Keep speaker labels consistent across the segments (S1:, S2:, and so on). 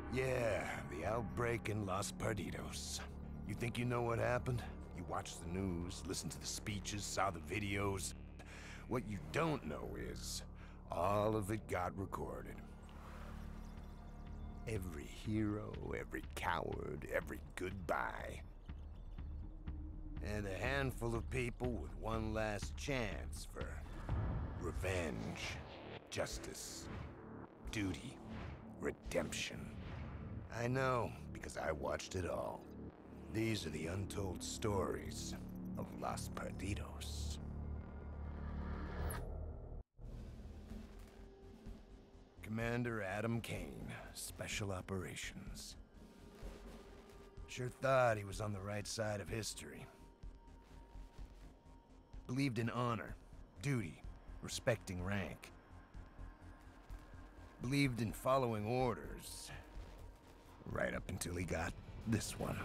S1: Yeah, the outbreak in Los Perdidos. You think you know what happened? You watched the news, listened to the speeches, saw the videos. What you don't know is, all of it got recorded. Every hero, every coward, every goodbye. And a handful of people with one last chance for revenge, justice, duty, redemption. I know, because I watched it all. These are the untold stories of Los Perdidos. Commander Adam Kane, Special Operations. Sure thought he was on the right side of history. Believed in honor, duty, respecting rank. Believed in following orders. Right up until he got this one.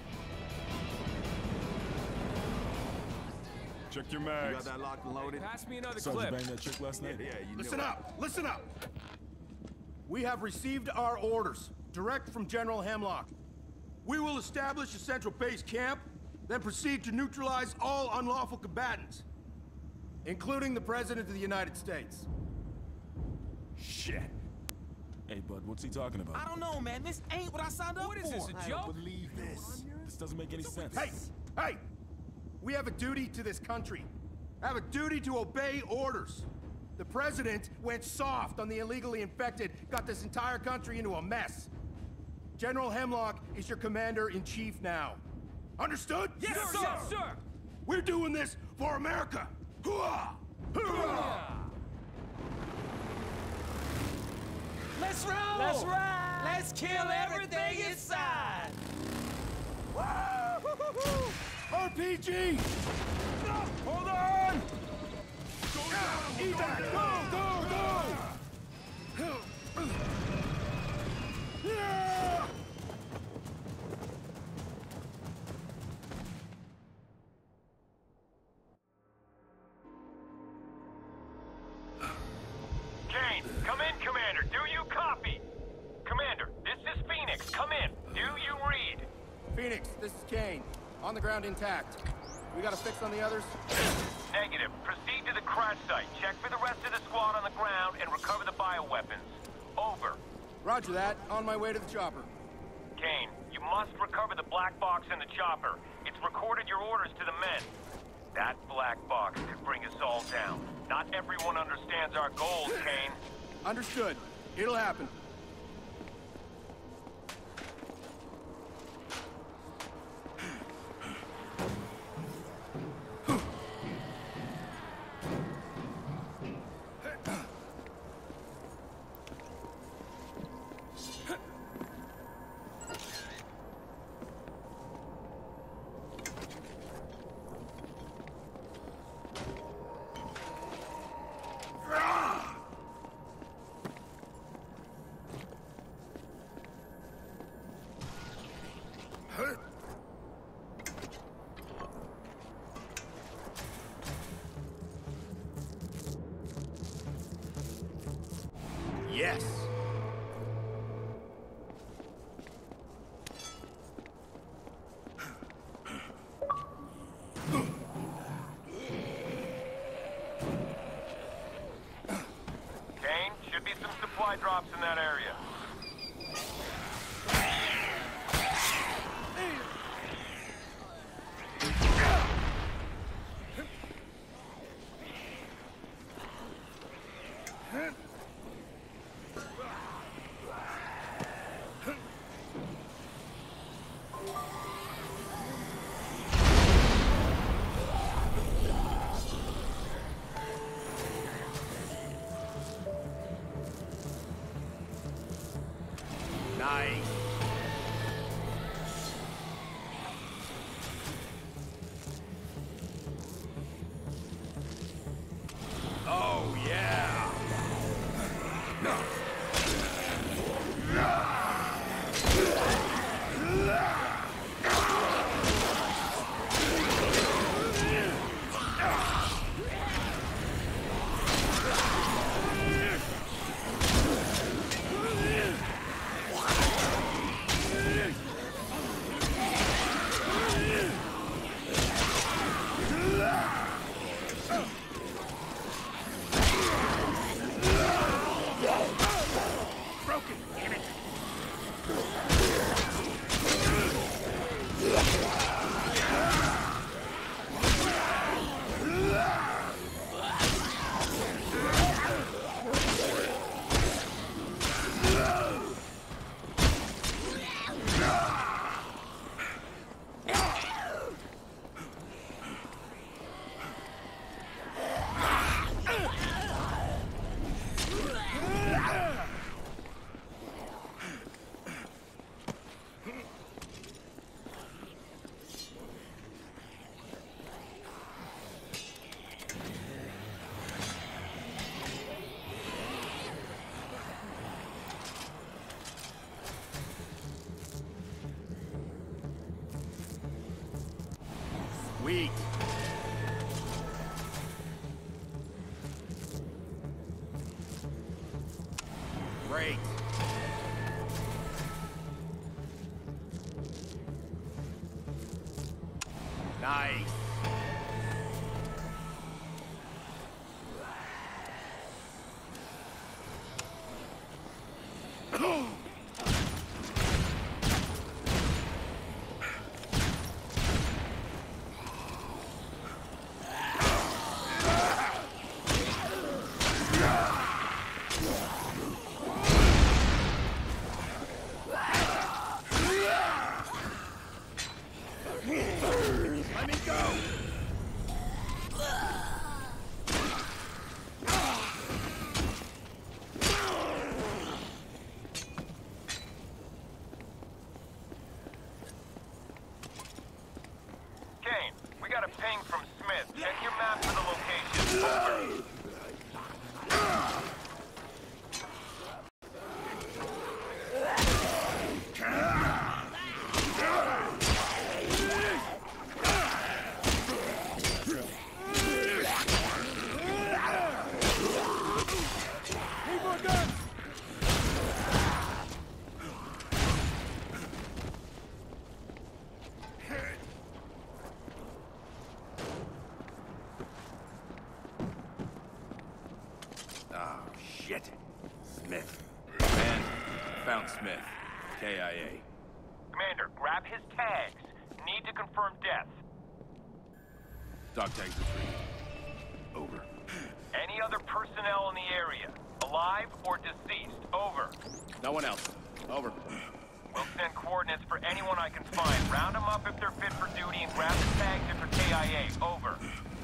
S2: Check your mags.
S3: You got that locked and loaded?
S4: Pass me another
S2: Sergeant
S4: clip.
S2: banged that chick last night?
S3: Yeah, you
S5: Listen
S3: know
S5: up! Listen up! We have received our orders, direct from General Hemlock. We will establish a central base camp, then proceed to neutralize all unlawful combatants, including the President of the United States.
S2: Shit. Hey, bud, what's he talking about?
S6: I don't know, man. This ain't what I signed up for.
S4: What is this, a joke?
S2: Believe this. This doesn't make any sense.
S5: Hey! Hey! We have a duty to this country. Have a duty to obey orders. The President went soft on the illegally infected, got this entire country into a mess. General Hemlock is your commander-in-chief now. Understood?
S4: Yes, sir! Yes, sir!
S5: We're doing this for America! Hooah! Hooah!
S6: Let's roll!
S4: Let's ride!
S6: Let's kill everything inside!
S5: RPG!
S2: Hold on!
S5: Evac! Go! Yeah!
S7: Kane, come in, Commander. Do you copy? Commander, this is Phoenix. Come in. Do you read?
S5: Phoenix, this is Kane. On the ground intact. We got a fix on the others?
S7: Negative. Proceed to the crash site. Check for the rest of the squad on the ground and recover the bioweapons. Over.
S5: Roger that. On my way to the chopper.
S7: Kane, you must recover the black box in the chopper. It's recorded your orders to the men. That black box could bring us all down. Not everyone understands our goals, Kane.
S5: Understood. It'll happen. Sweet. Great. Nice. Let me go!
S7: Kane, we got a ping from Smith. Check your map for the location. Over.
S5: Oh, shit. Smith. Man, found Smith. KIA.
S7: Commander, grab his tags. Need to confirm death.
S5: Dog tags retrieved. Over.
S7: Any other personnel in the area? Alive or deceased? Over.
S5: No one else. Over.
S7: We'll send coordinates for anyone I can find. Round them up if they're fit for duty and grab the tags if they're KIA. Over.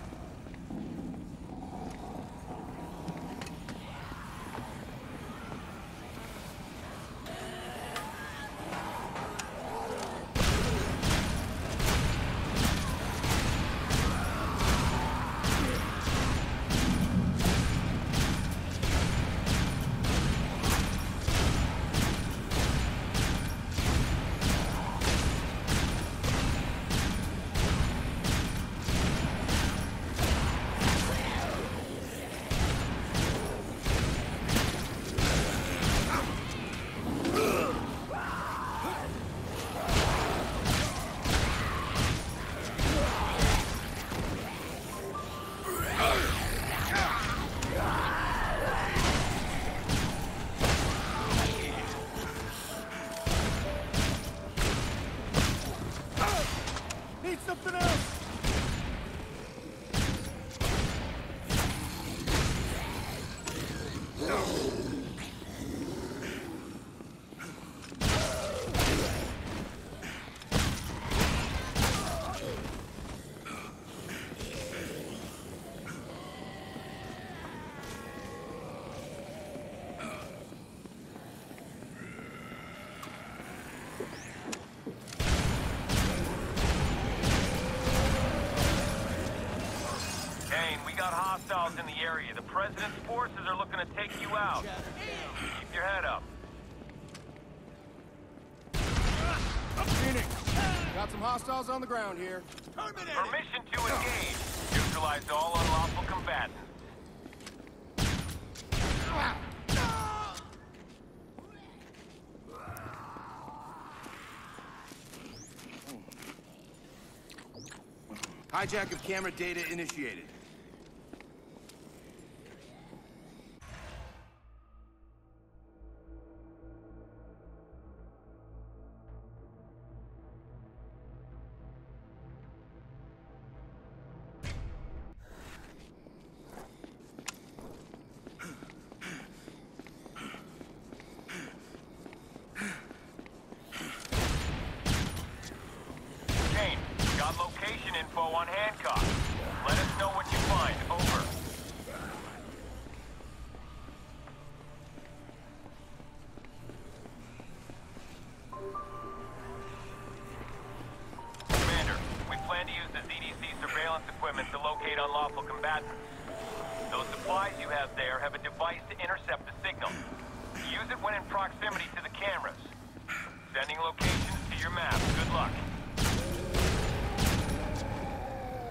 S5: Need something else!
S7: hostiles in the area. The President's forces are looking to take you out. Keep your head up.
S5: Phoenix, got some hostiles on the ground here.
S7: Permission to engage. Neutralize all unlawful combatants.
S5: Hijack of camera data initiated.
S7: Kane, got location info on Hancock. Let us know what you find. Over. Commander, we plan to use the ZDC surveillance equipment to locate unlawful combatants. Those supplies you have there have a device to intercept the signal. Use it when in proximity to the cameras. Sending locations to your map. Good luck.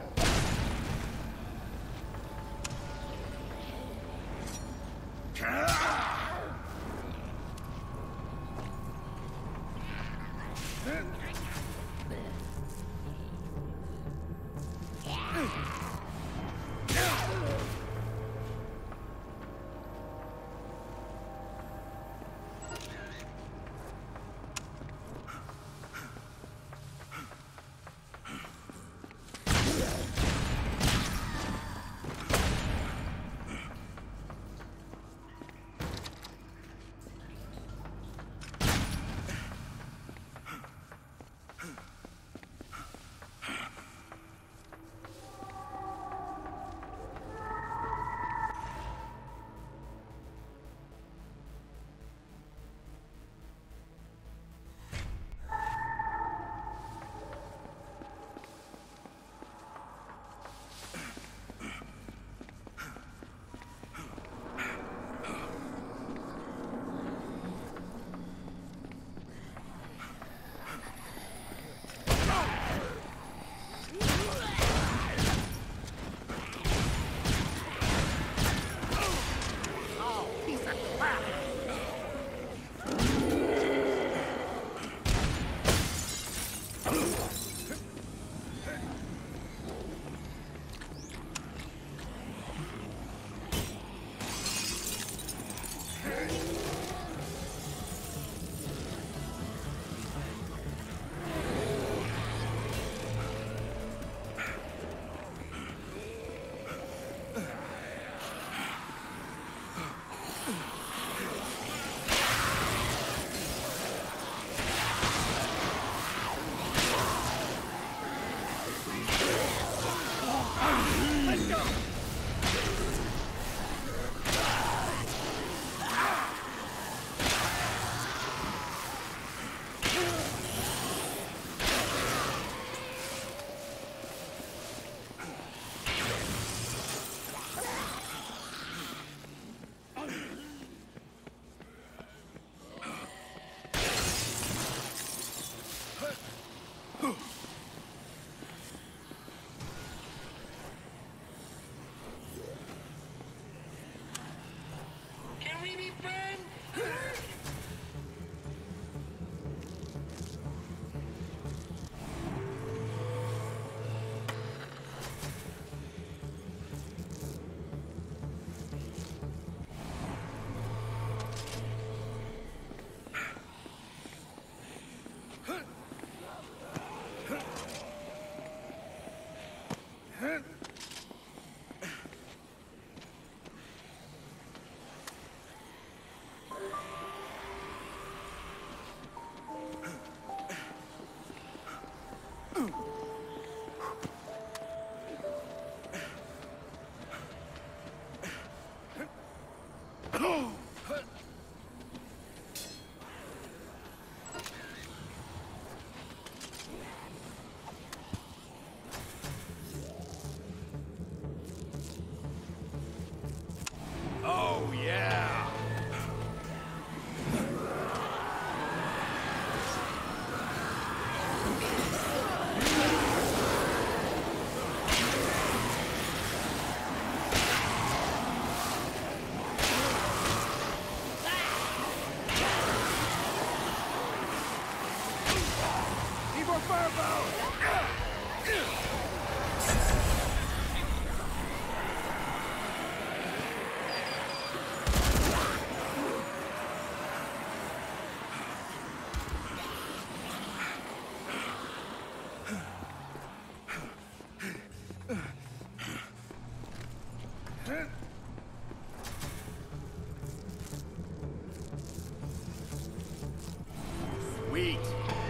S5: Sweet.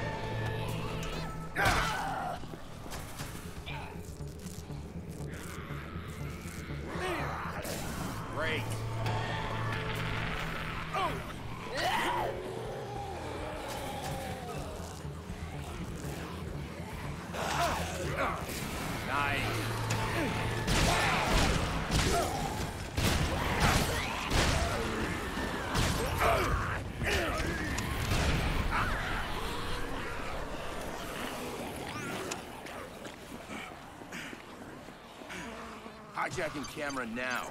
S5: Great. Hijacking camera now.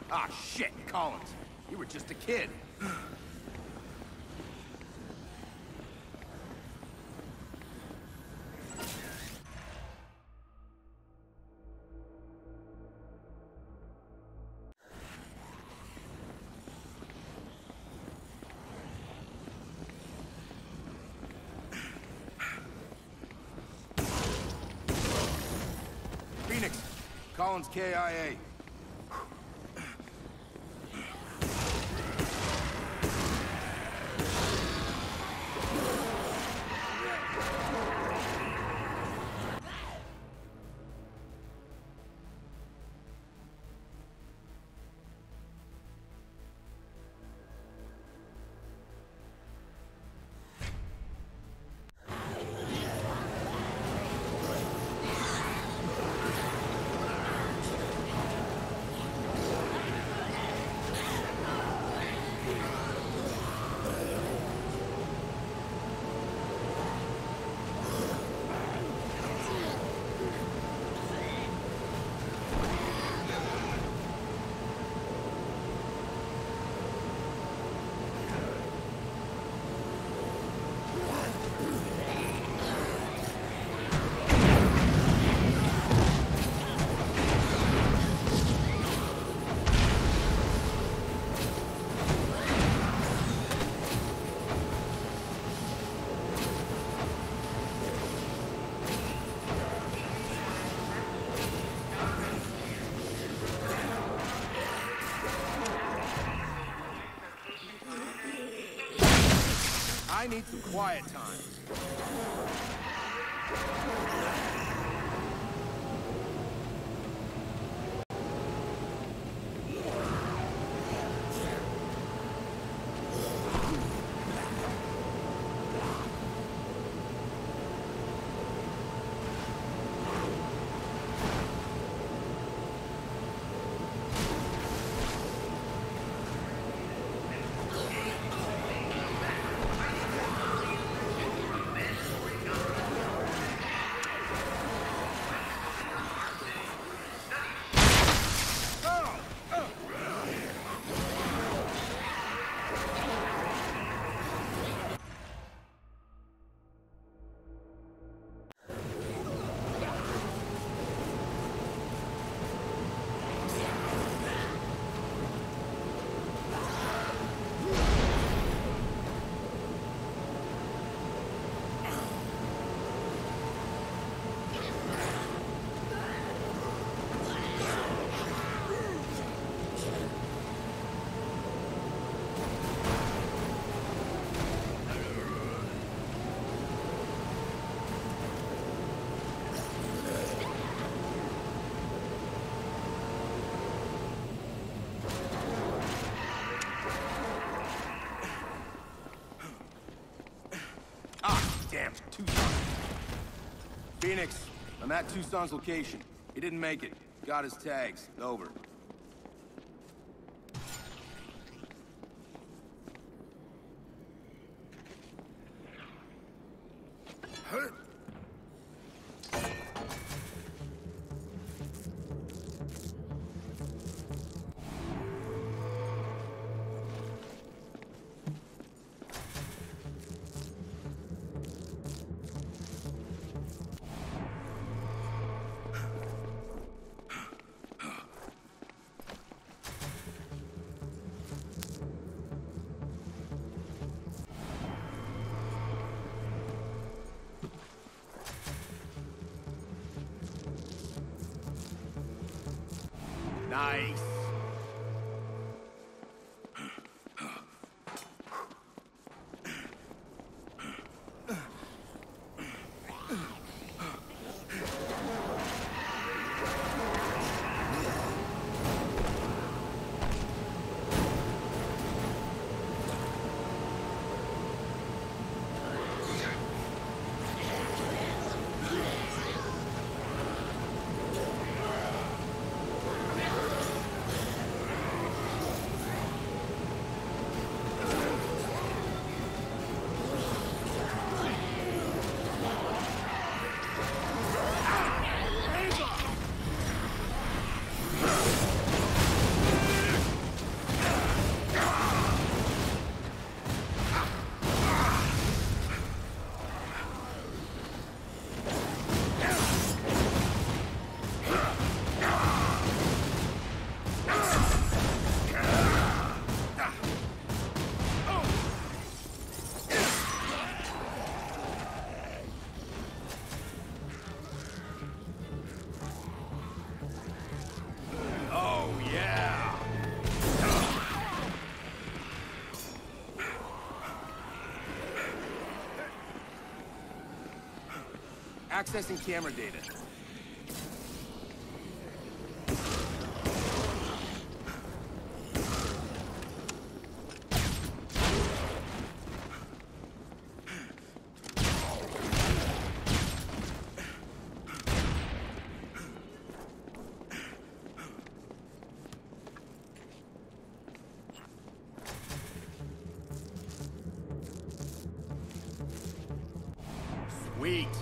S5: Ah, shit, Collins. You were just a kid. Phoenix, Collins KIA. I need some quiet time. Damn, Tucson. Phoenix, I'm at Tucson's location. He didn't make it. Got his tags. Over. Nice. Accessing camera data. Sweet.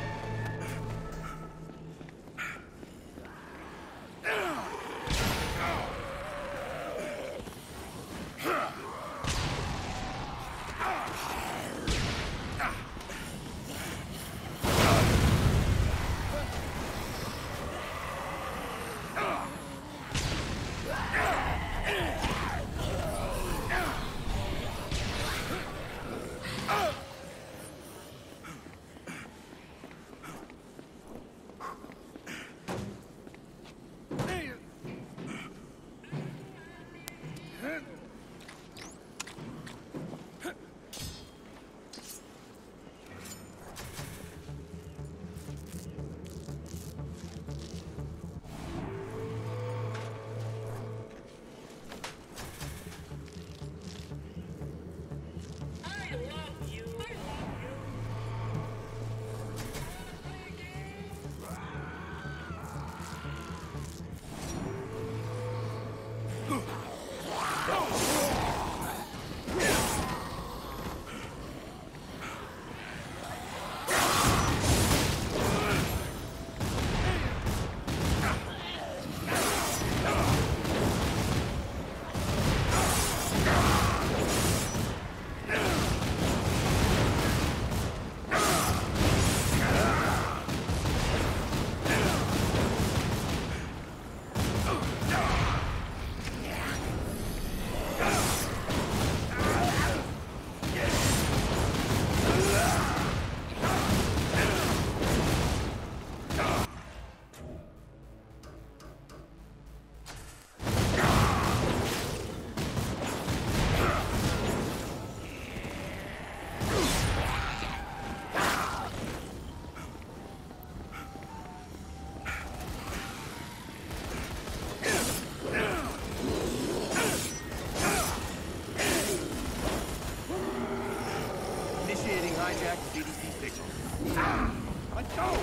S5: Initiating hijack CDC signal. Let go!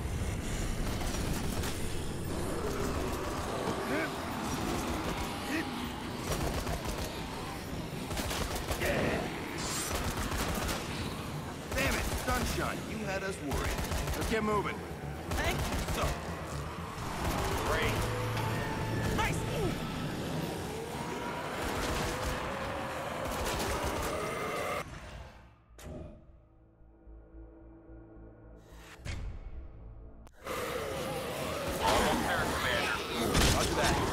S5: Damn it, Sunshine, you had us worried. Let's get moving.
S6: Thank you, sir.
S5: Great.
S6: Nice.
S7: Almost there, Commander.
S5: Roger that.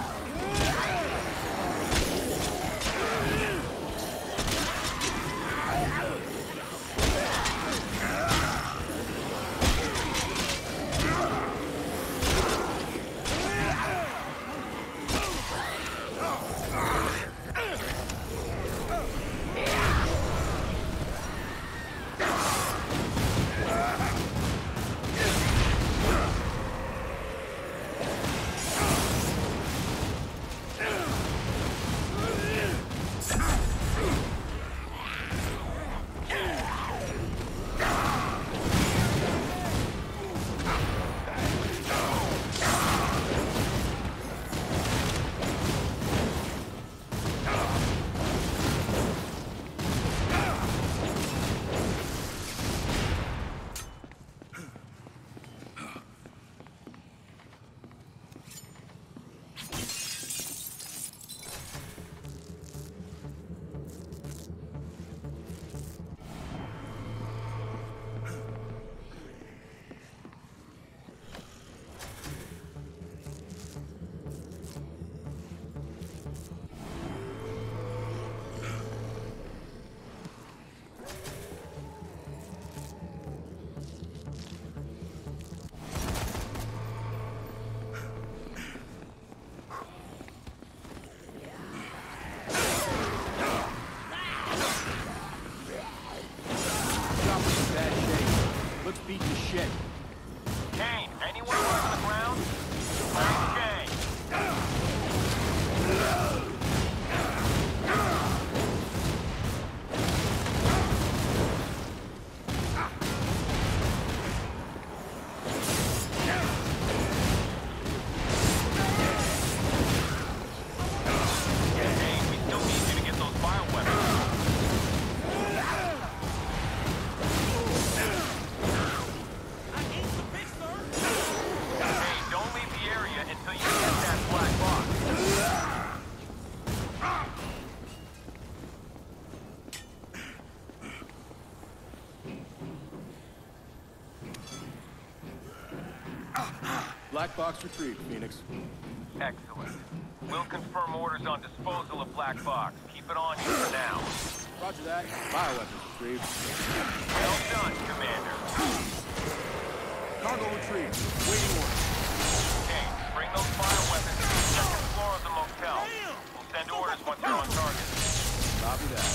S5: Black box retrieved, Phoenix.
S7: Excellent. We'll confirm orders on disposal of Black Box. Keep it on you for now.
S5: Roger that. Bioweapons retrieved.
S7: Well done, Commander.
S5: Cargo retrieved. Waiting order.
S7: Kane, bring those bioweapons to the second floor of the motel. We'll send orders once you're on target.
S5: Copy that.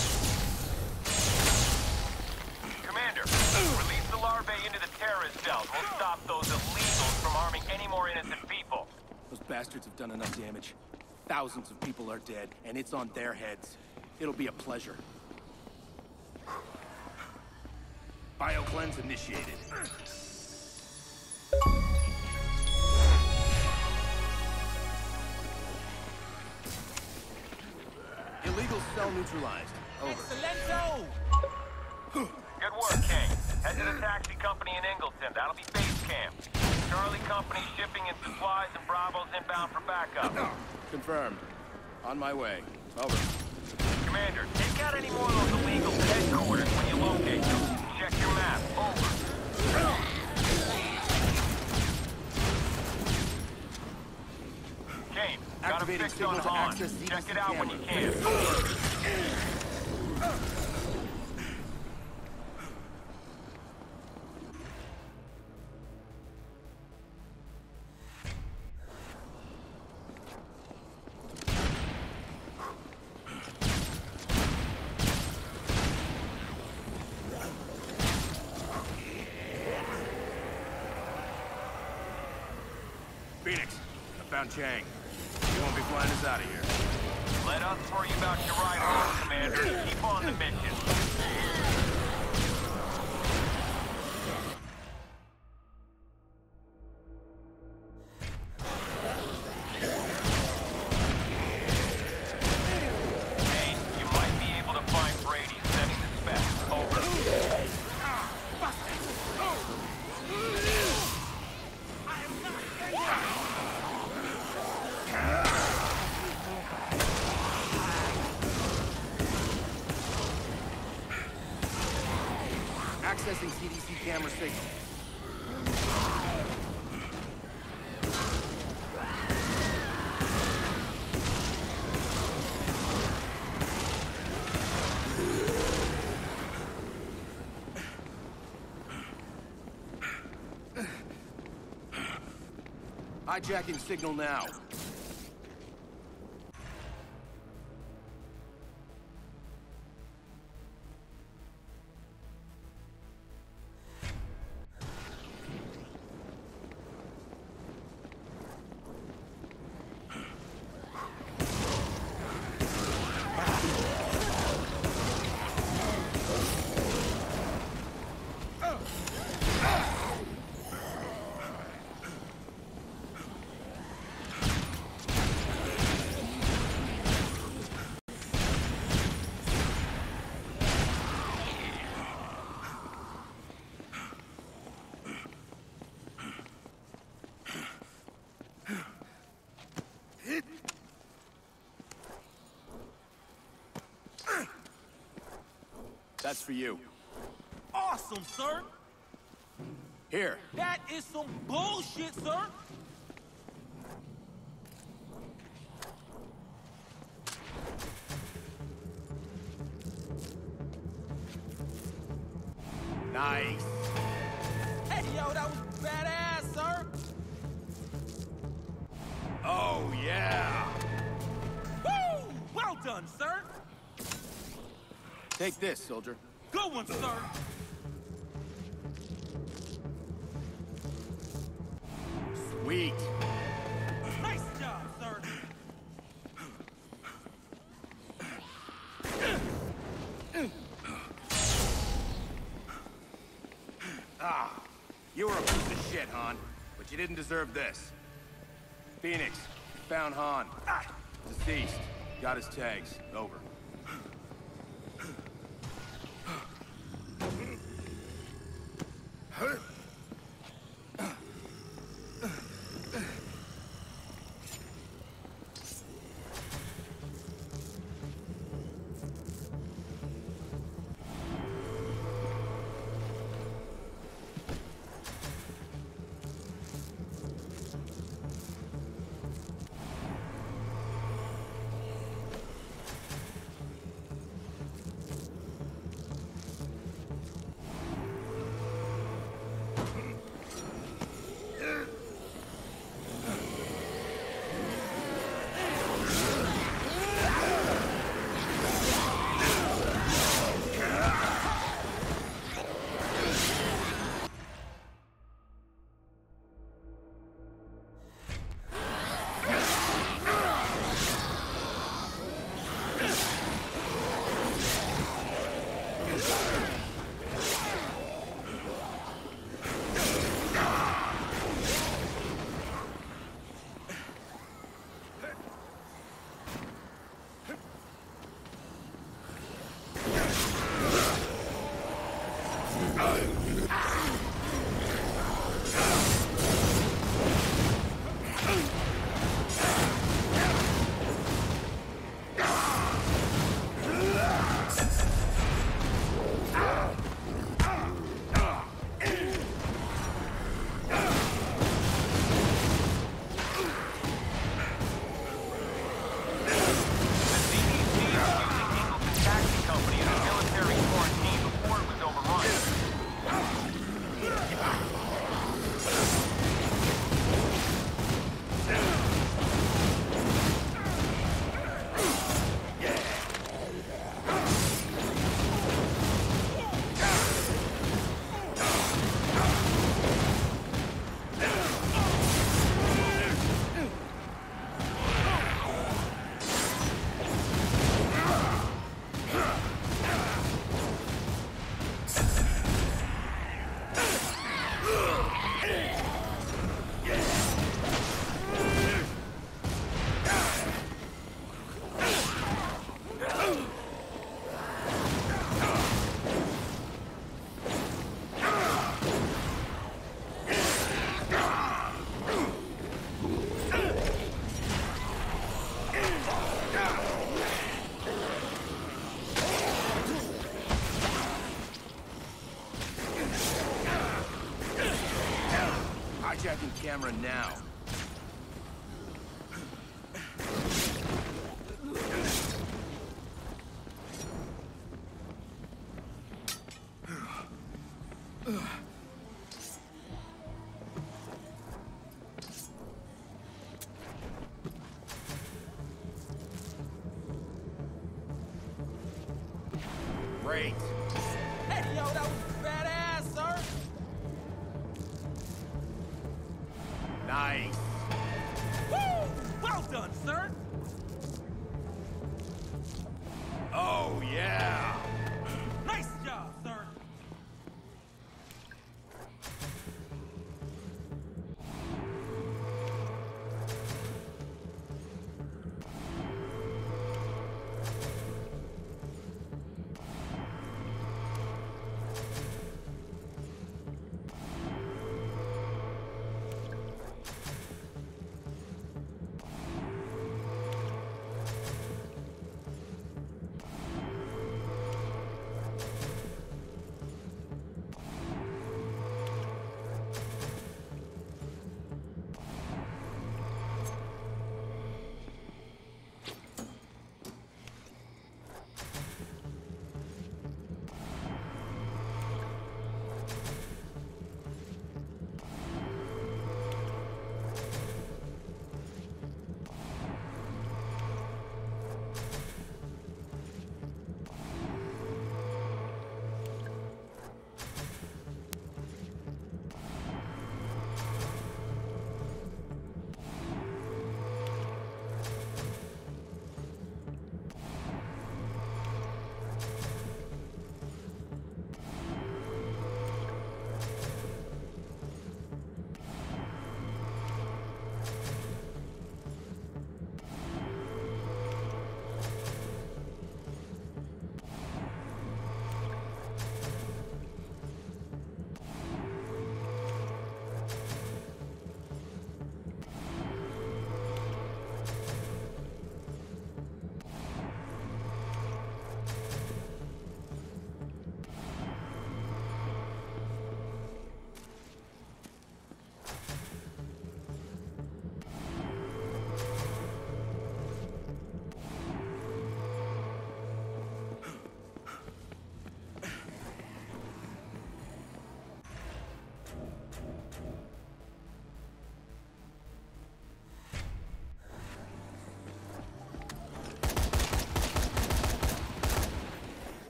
S7: Commander, release the larvae into the terrorist cells. We'll stop those illegals from harming any more innocent people.
S5: Those bastards have done enough damage. Thousands of people are dead, and it's on their heads. It'll be a pleasure. Biocleanse initiated. Illegal cell neutralized. Over.
S6: Excelento!
S7: Good work, Kane. Head to the taxi company in Ingleton. That'll be base camp. Charlie Company shipping in supplies and Bravo's inbound for backup.
S5: Confirmed. On my way. Over.
S7: Commander, take out any more of those illegals at headquarters when you locate them. Check your map. Over. Kane, got a
S5: Activating
S7: fix on
S5: signal to
S7: Han.
S5: access CDC
S7: Check it out when you
S5: camera.
S7: can.
S5: Phoenix, I found Chang. You won't be flying us out of here.
S7: Let us worry about your ride home, Commander. Keep on the mission. Kane, you might be able to find Brady sending the specs. Over.
S5: Accessing CDC camera signal. Hijacking signal now. That's for you.
S6: Awesome, sir!
S5: Here.
S6: That is some bullshit, sir!
S5: Nice.
S6: Hey, yo, that was badass, sir!
S5: Oh, yeah.
S6: Woo! Well done, sir!
S5: Take this, soldier.
S6: Good one, sir!
S5: Sweet.
S6: Nice job, sir!
S5: You were a piece of shit, Han, but you didn't deserve this. Phoenix, found Han. Deceased. Got his tags. Over. Hijacking camera now. Great.
S6: Hey, yo, that was badass, sir.
S5: Nice.
S6: Woo! Well done, sir.
S5: Oh, yeah.
S6: Nice job, sir.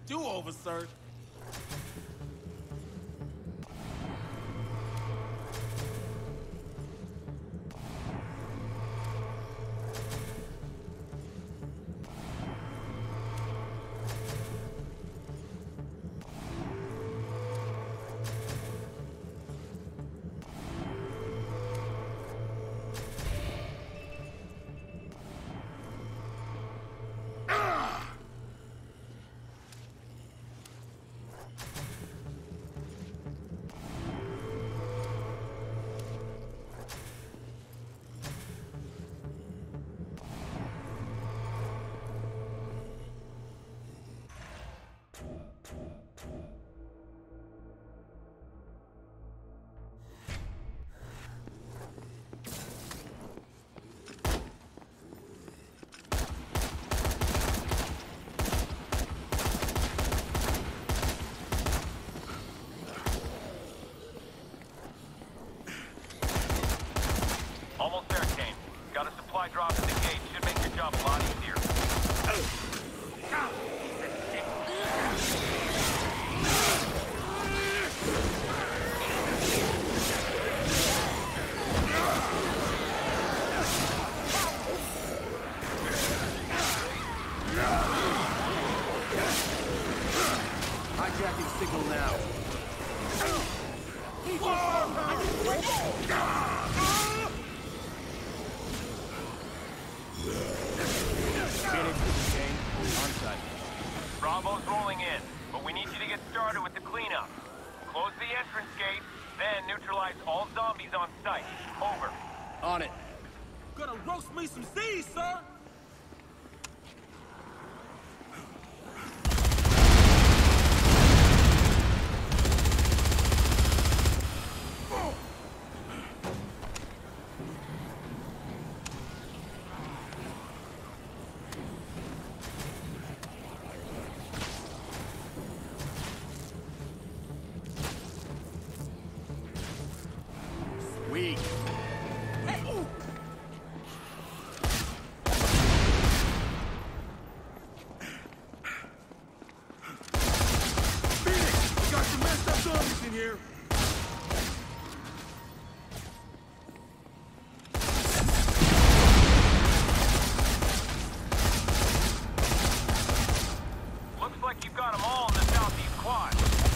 S6: Do-over, sir.
S7: Almost there, Kane. Got a supply drop at the gate. Should make your job a lot easier.
S5: Hijacking signal now.
S7: Bravo's rolling in, but we need you to get started with the cleanup. Close the entrance gate, then neutralize all zombies on site. Over.
S5: On it.
S6: Gonna roast me some Z's, sir.
S5: Weak. Phoenix, got some messed up zombies in here.
S7: Looks like you've got them all in the southeast quad.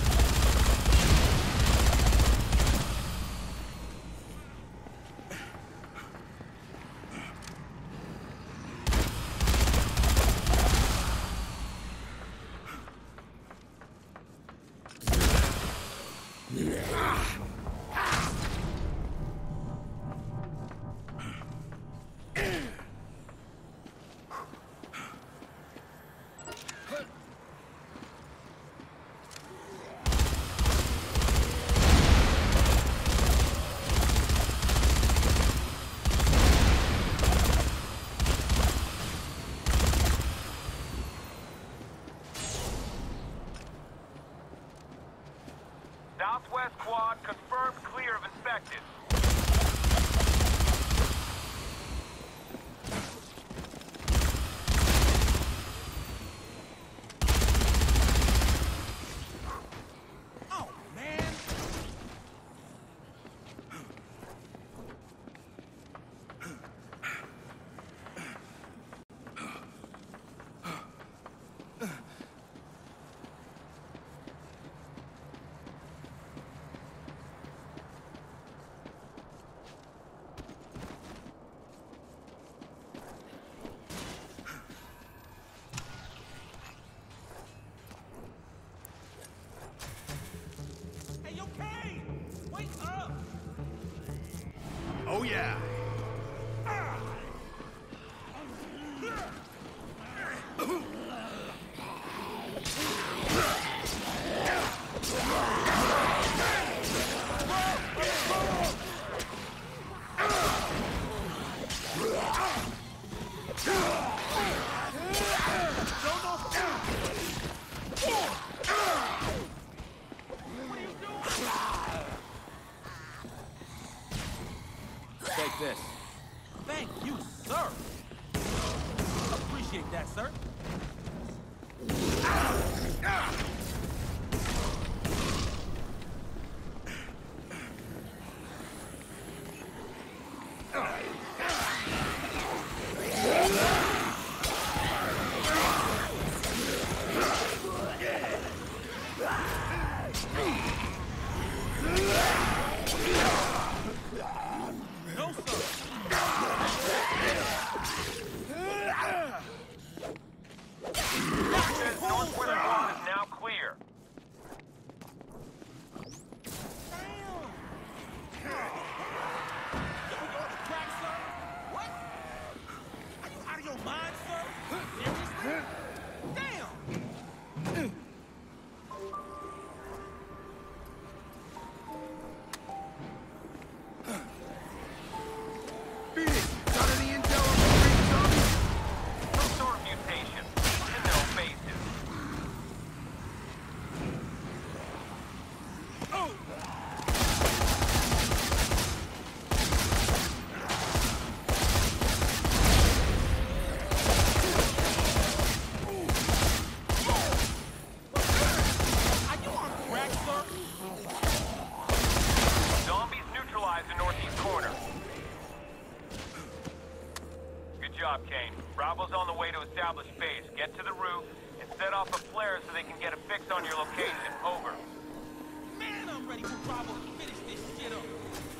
S7: Southwest quad confirmed clear of infected.
S6: Oh, man. Hey, yo, Kane! Wake up!
S5: Oh yeah.
S6: Take this. Thank you, sir. Appreciate that, sir.
S7: Bravo's on the way to establish base. Get to the roof and set off a flare so they can get a fix on your location. Over.
S6: Man, I'm ready for Bravo to finish this shit up.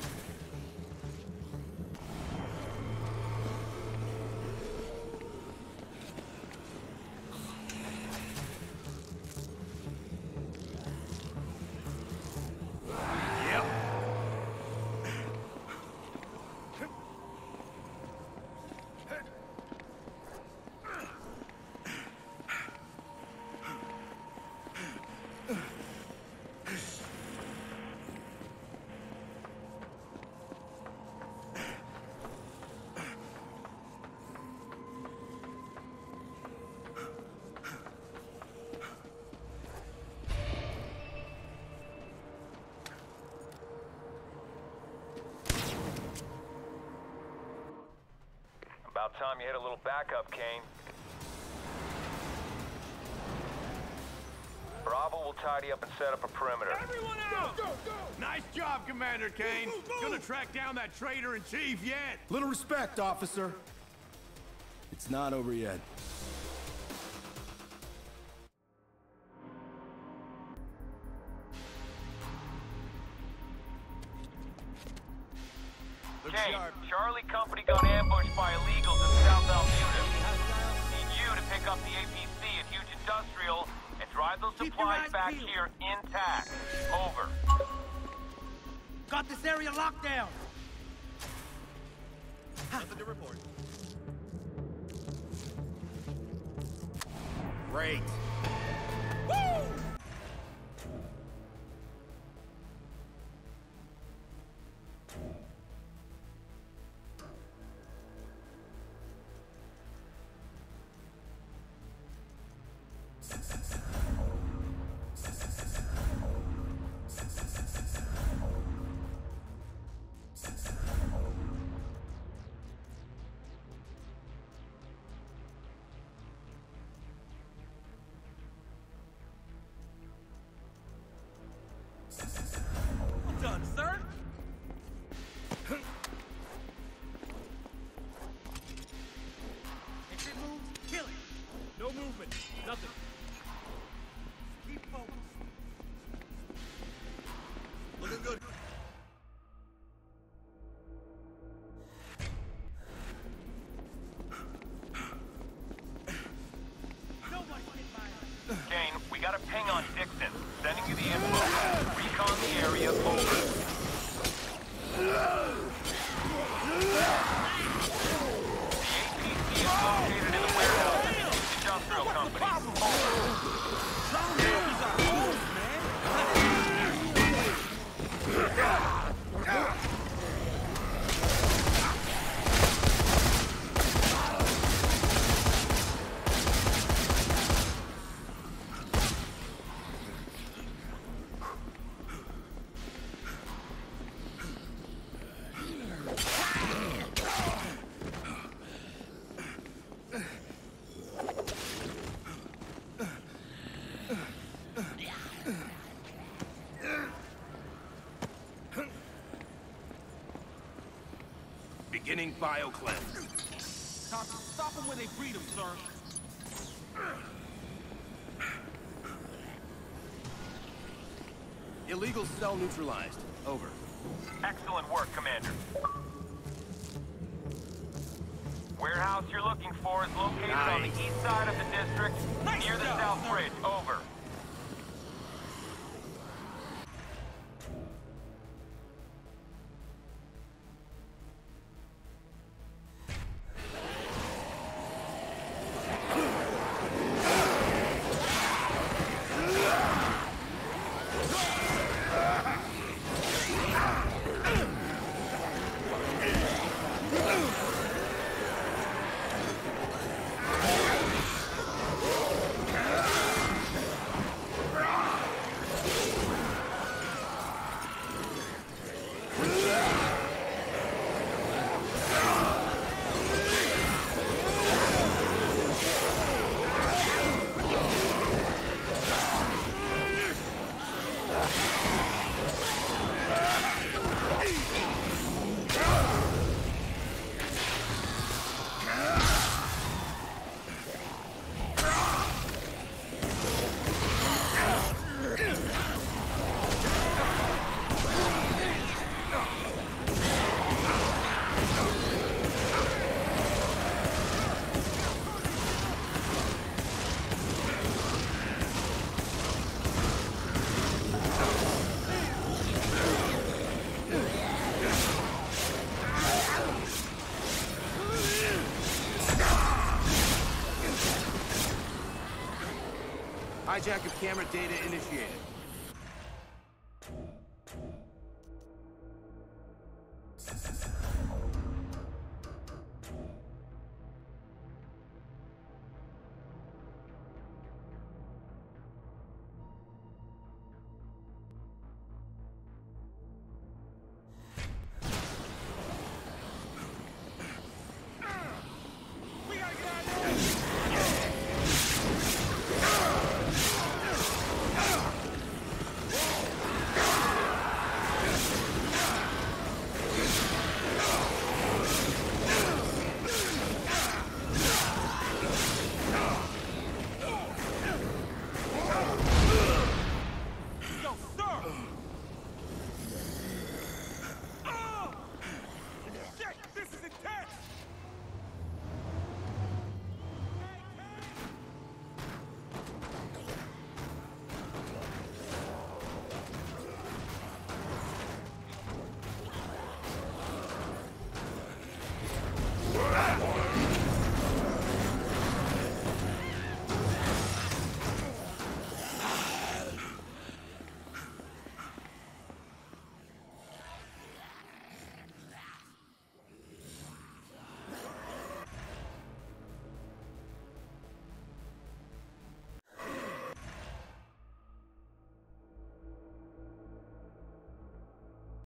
S7: About time you hit a little backup, Kane. Bravo will tidy up and set up a perimeter.
S4: Everyone out!
S5: Go, go!
S3: Nice job, Commander Kane. Gonna track down that traitor-in-chief yet?
S5: Little respect, officer.
S8: It's not over yet.
S7: Kane, Charlie Company got ambushed by illegals in South Albuda. Need you to pick up the APC at Huge Industrial and drive those supplies back here intact. Over.
S6: Got this area locked down.
S3: Nothing to report.
S5: Great.
S6: Woo!
S5: Beginning biocleanse.
S6: Stop them where they breed them, sir.
S5: Illegal cell neutralized. Over.
S7: Excellent work, Commander. Warehouse you're looking for is located on the east side of the district, near the South Bridge. Over.
S5: Hijack of camera data initiated.